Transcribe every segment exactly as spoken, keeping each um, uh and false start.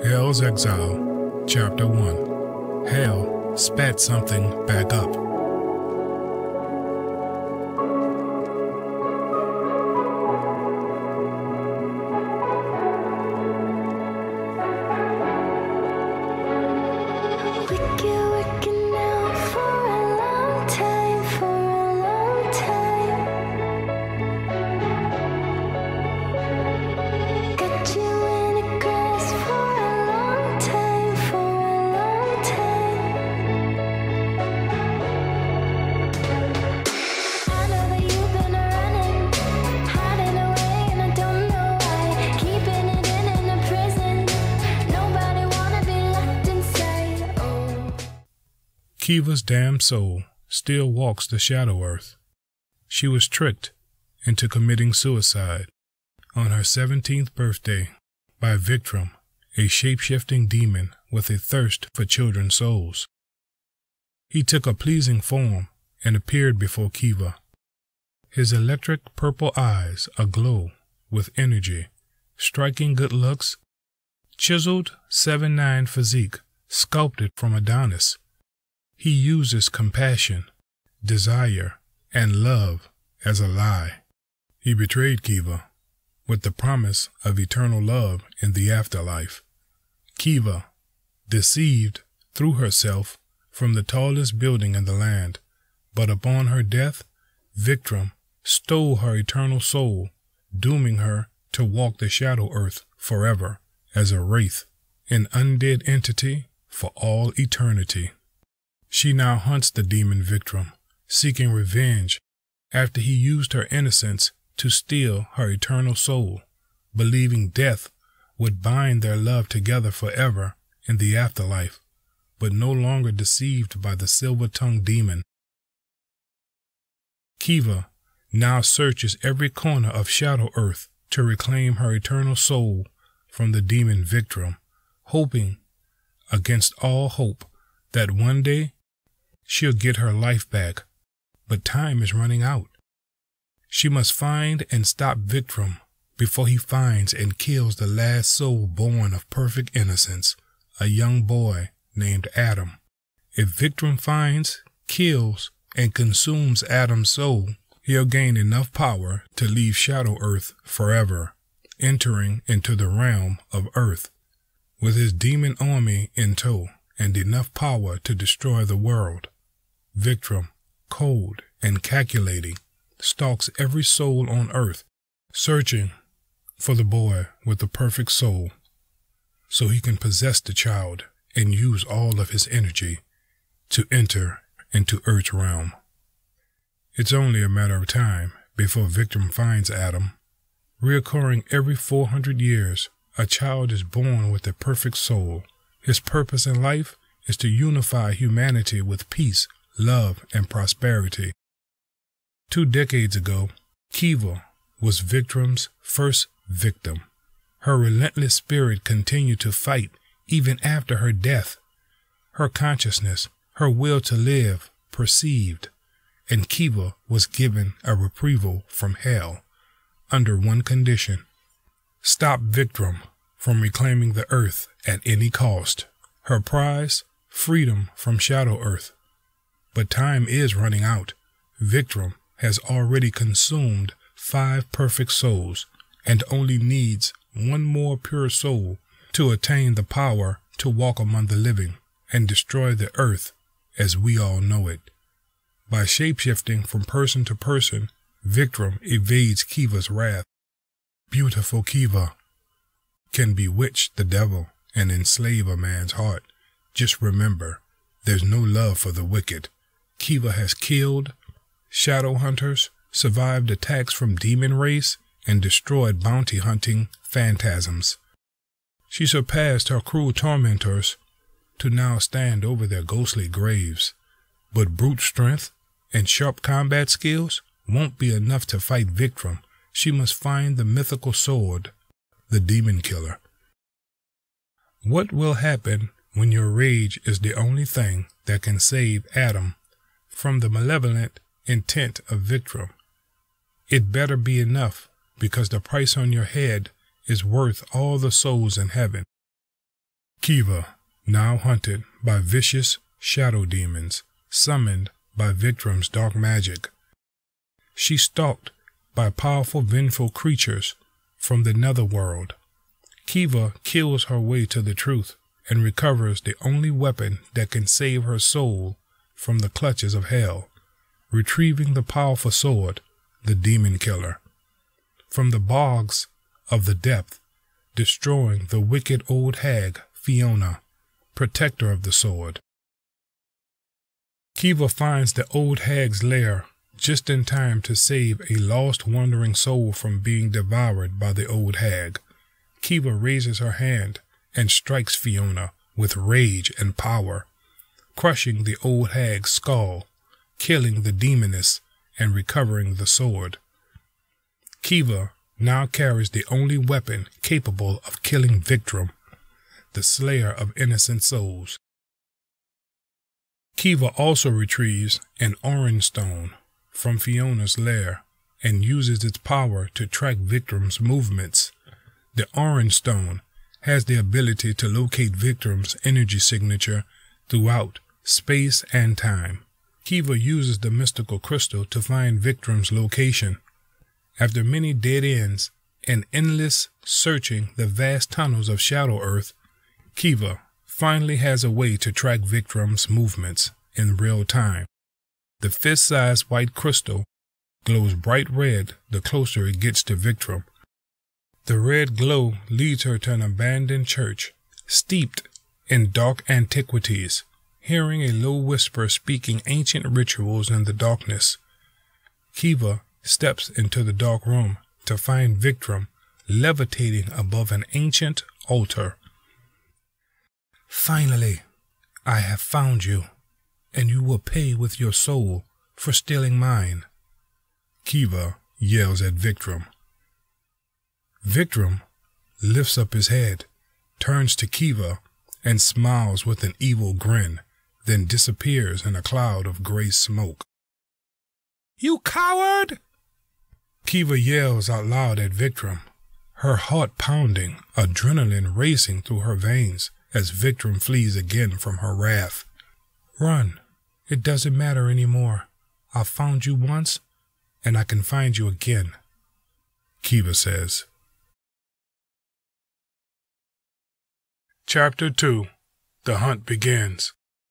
Hell's Exile, Chapter one. Hell spat something back up. Kevai's damned soul still walks the Shadow Earth. She was tricked into committing suicide on her seventeenth birthday by Victrum, a shape-shifting demon with a thirst for children's souls. He took a pleasing form and appeared before Kevai. His electric purple eyes aglow with energy, striking good looks, chiseled seven nine physique sculpted from Adonis. He uses compassion, desire, and love as a lie. He betrayed Kevai with the promise of eternal love in the afterlife. Kevai, deceived, threw herself from the tallest building in the land, but upon her death, Victrum stole her eternal soul, dooming her to walk the Shadow Earth forever as a wraith, an undead entity for all eternity. She now hunts the Demon Victrum, seeking revenge after he used her innocence to steal her eternal soul, believing death would bind their love together forever in the afterlife, but no longer deceived by the silver-tongued demon. Kevai now searches every corner of Shadow Earth to reclaim her eternal soul from the Demon Victrum, hoping, against all hope, that one day she'll get her life back, but time is running out. She must find and stop Victrum before he finds and kills the last soul born of perfect innocence, a young boy named Adam. If Victrum finds, kills, and consumes Adam's soul, he'll gain enough power to leave Shadow Earth forever, entering into the realm of Earth with his demon army in tow and enough power to destroy the world. Victrum, cold and calculating, stalks every soul on Earth, searching for the boy with the perfect soul, so he can possess the child and use all of his energy to enter into Earth's realm. It's only a matter of time before Victrum finds Adam. Reoccurring every four hundred years, a child is born with a perfect soul. His purpose in life is to unify humanity with peace, love, and prosperity. Two decades ago, Kevai was Victrum's first victim. Her relentless spirit continued to fight even after her death. Her consciousness, her will to live, perceived, and Kevai was given a reprieve from hell under one condition: stop Victrum from reclaiming the earth at any cost. Her prize, freedom from Shadow Earth. But time is running out. Victrum has already consumed five perfect souls and only needs one more pure soul to attain the power to walk among the living and destroy the earth as we all know it. By shapeshifting from person to person, Victrum evades Kevai's wrath. Beautiful Kevai can bewitch the devil and enslave a man's heart. Just remember, there's no love for the wicked. Kevai has killed shadow hunters, survived attacks from demon race, and destroyed bounty hunting phantasms. She surpassed her cruel tormentors to now stand over their ghostly graves. But brute strength and sharp combat skills won't be enough to fight Victrum. She must find the mythical sword, the demon killer. What will happen when your rage is the only thing that can save Adam from the malevolent intent of Victrum? It better be enough, because the price on your head is worth all the souls in heaven. Kevai, now hunted by vicious shadow demons, summoned by Victrum's dark magic. She stalked by powerful vengeful creatures from the Netherworld. Kevai kills her way to the truth and recovers the only weapon that can save her soul from the clutches of hell, retrieving the powerful sword, the Demon Killer, from the bogs of the depth, destroying the wicked old hag Fiona, protector of the sword. Kevai finds the old hag's lair just in time to save a lost wandering soul from being devoured by the old hag. Kevai raises her hand and strikes Fiona with rage and power, crushing the old hag's skull, killing the demoness, and recovering the sword. Kevai now carries the only weapon capable of killing Victrum, the slayer of innocent souls. Kevai also retrieves an orange stone from Fiona's lair and uses its power to track Victrum's movements. The orange stone has the ability to locate Victrum's energy signature throughout space and time. Kevai uses the mystical crystal to find Victrum's location. After many dead ends and endless searching the vast tunnels of Shadow Earth, Kevai finally has a way to track Victrum's movements in real time. The fist-sized white crystal glows bright red the closer it gets to Victrum. The red glow leads her to an abandoned church, steeped in dark antiquities, hearing a low whisper speaking ancient rituals in the darkness. Kevai steps into the dark room to find Victrum levitating above an ancient altar. "Finally, I have found you, and you will pay with your soul for stealing mine," Kevai yells at Victrum. Victrum lifts up his head, turns to Kevai, and smiles with an evil grin, then disappears in a cloud of gray smoke. "You coward!" Kevai yells out loud at Victrum, her heart pounding, adrenaline racing through her veins as Victrum flees again from her wrath. "Run. It doesn't matter anymore. I found you once, and I can find you again," Kevai says. Chapter two. The Hunt Begins.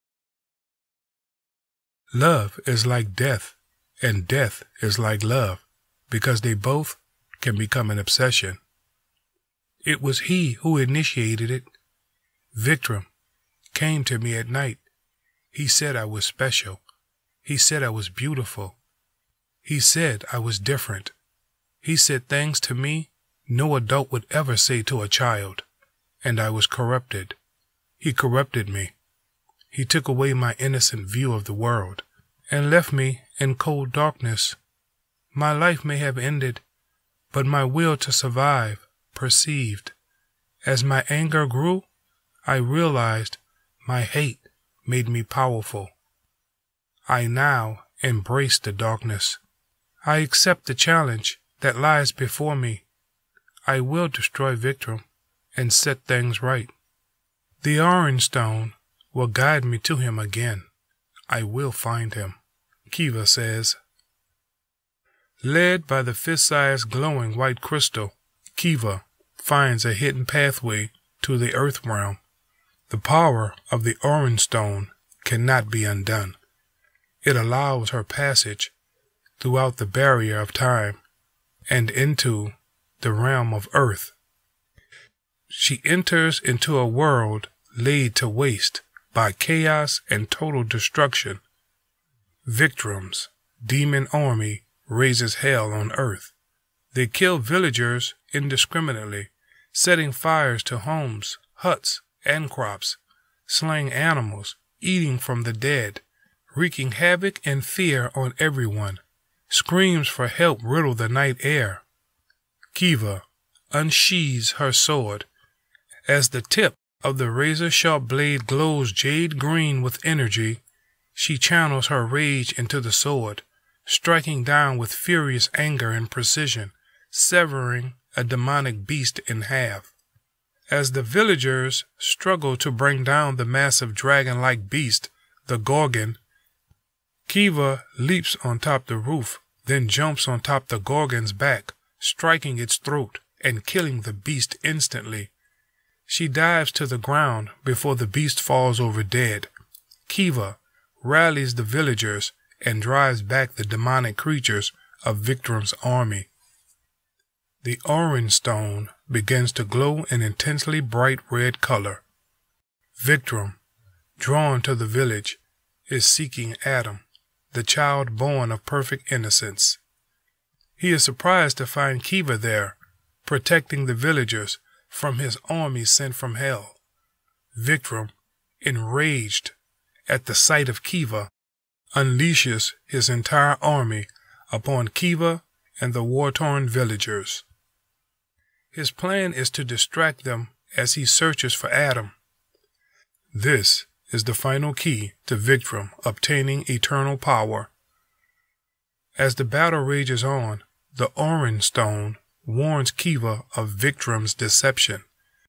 Love is like death, and death is like love, because they both can become an obsession. It was he who initiated it. Victrum came to me at night. He said I was special. He said I was beautiful. He said I was different. He said things to me no adult would ever say to a child, and I was corrupted. He corrupted me. He took away my innocent view of the world and left me in cold darkness. My life may have ended, but my will to survive perceived. As my anger grew, I realized my hate made me powerful. I now embrace the darkness. I accept the challenge that lies before me. I will destroy Victrum and set things right. The orange stone will guide me to him again. I will find him, Kevai says. Led by the fist-sized glowing white crystal, Kevai finds a hidden pathway to the earth realm. The power of the orange stone cannot be undone. It allows her passage throughout the barrier of time and into the realm of earth. She enters into a world laid to waste by chaos and total destruction. Victrum's demon army raises hell on earth. They kill villagers indiscriminately, setting fires to homes, huts, and crops, slaying animals, eating from the dead, wreaking havoc and fear on everyone. Screams for help riddle the night air. Kevai unsheathes her sword. As the tip of the razor-sharp blade glows jade green with energy, she channels her rage into the sword, striking down with furious anger and precision, severing a demonic beast in half. As the villagers struggle to bring down the massive dragon-like beast, the Gorgon, Kevai leaps on top the roof, then jumps on top the Gorgon's back, striking its throat and killing the beast instantly. She dives to the ground before the beast falls over dead. Kevai rallies the villagers and drives back the demonic creatures of Victrum's army. The orange stone begins to glow an intensely bright red color. Victrum, drawn to the village, is seeking Adam, the child born of perfect innocence. He is surprised to find Kevai there, protecting the villagers from his army sent from hell. Victrum, enraged at the sight of Kevai, unleashes his entire army upon Kevai and the war-torn villagers. His plan is to distract them as he searches for Adam. This is the final key to Victrum obtaining eternal power. As the battle rages on, the orange stone warns Kevai of Victrum's deception.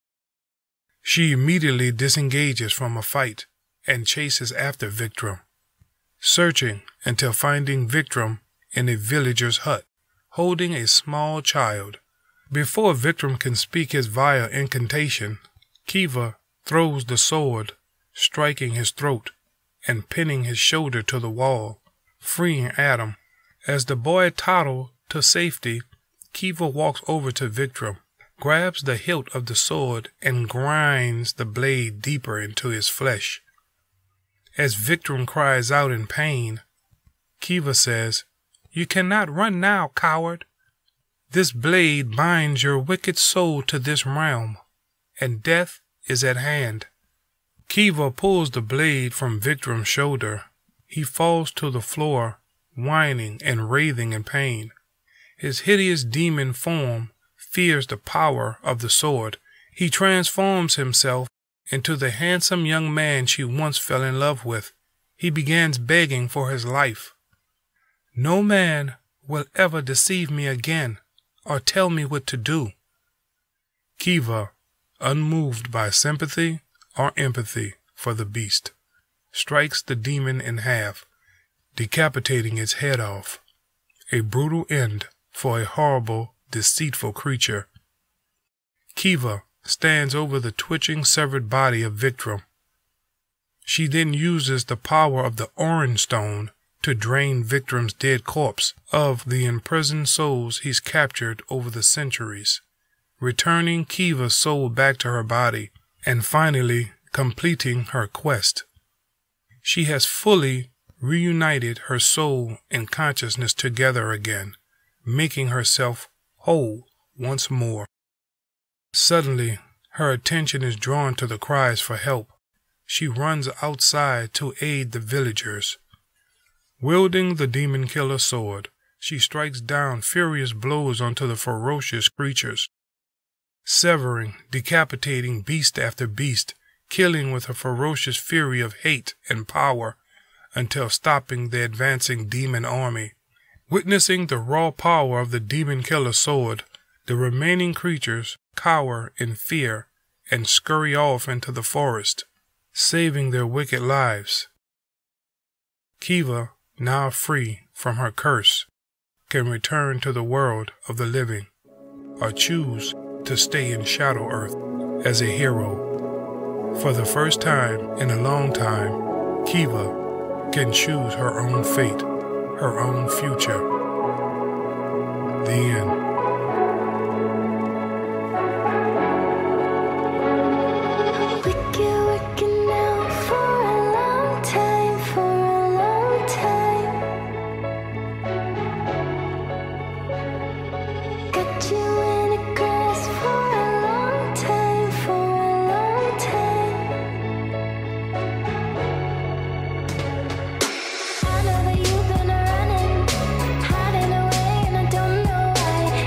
She immediately disengages from a fight and chases after Victrum, searching until finding Victrum in a villager's hut, holding a small child. Before Victrum can speak his vile incantation, Kevai throws the sword, striking his throat and pinning his shoulder to the wall, freeing Adam. As the boy toddles to safety, Kevai walks over to Victrum, grabs the hilt of the sword, and grinds the blade deeper into his flesh. As Victrum cries out in pain, Kevai says, "You cannot run now, coward. This blade binds your wicked soul to this realm, and death is at hand." Kevai pulls the blade from Victrum's shoulder. He falls to the floor, whining and writhing in pain. His hideous demon form fears the power of the sword. He transforms himself into the handsome young man she once fell in love with. He begins begging for his life. "No man will ever deceive me again or tell me what to do." Kevai, unmoved by sympathy or empathy for the beast, strikes the demon in half, decapitating its head off. A brutal end for a horrible, deceitful creature. Kevai stands over the twitching, severed body of Victrum. She then uses the power of the orange stone to drain Victrum's dead corpse of the imprisoned souls he's captured over the centuries, returning Kevai's soul back to her body, and finally completing her quest. She has fully reunited her soul and consciousness together again, making herself whole once more. Suddenly, her attention is drawn to the cries for help. She runs outside to aid the villagers. Wielding the demon killer sword, she strikes down furious blows onto the ferocious creatures, severing, decapitating beast after beast, killing with a ferocious fury of hate and power until stopping the advancing demon army. Witnessing the raw power of the demon killer sword, the remaining creatures cower in fear and scurry off into the forest, saving their wicked lives. Kevai, now free from her curse, can return to the world of the living, or choose to stay in Shadow Earth as a hero. For the first time in a long time, Kevai can choose her own fate, her own future. The end. I know that you've been running, hiding away, and I don't know why.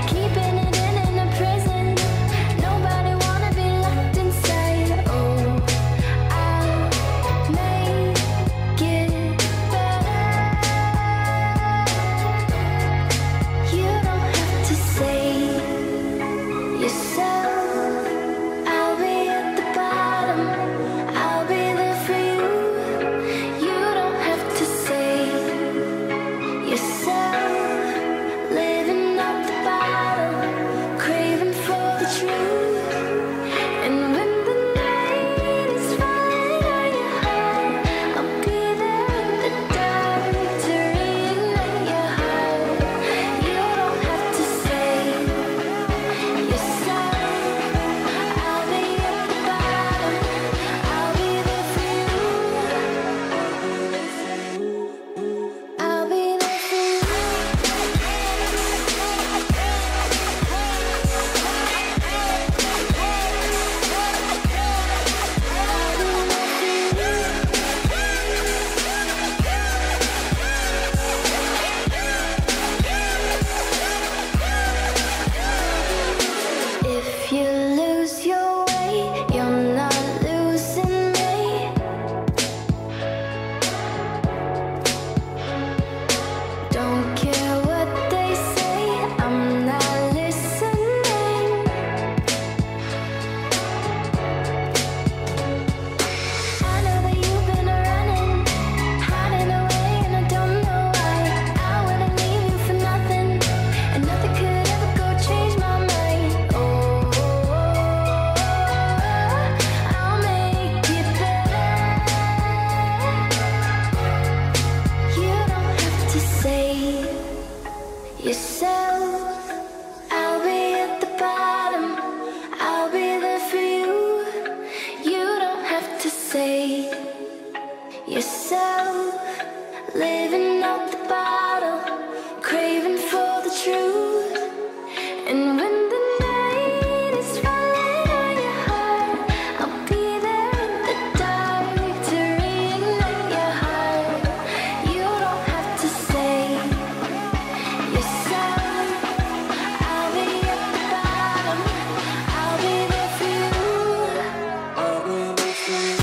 save yourself, living at the bottom, craving for the truth. And when the night is falling on your heart, I'll be there in the dark to reignite your heart. You don't have to save yourself. I'll be at the bottom, I'll be there for you. I'll be there for you.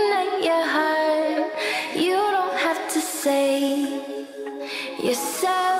Save yourself.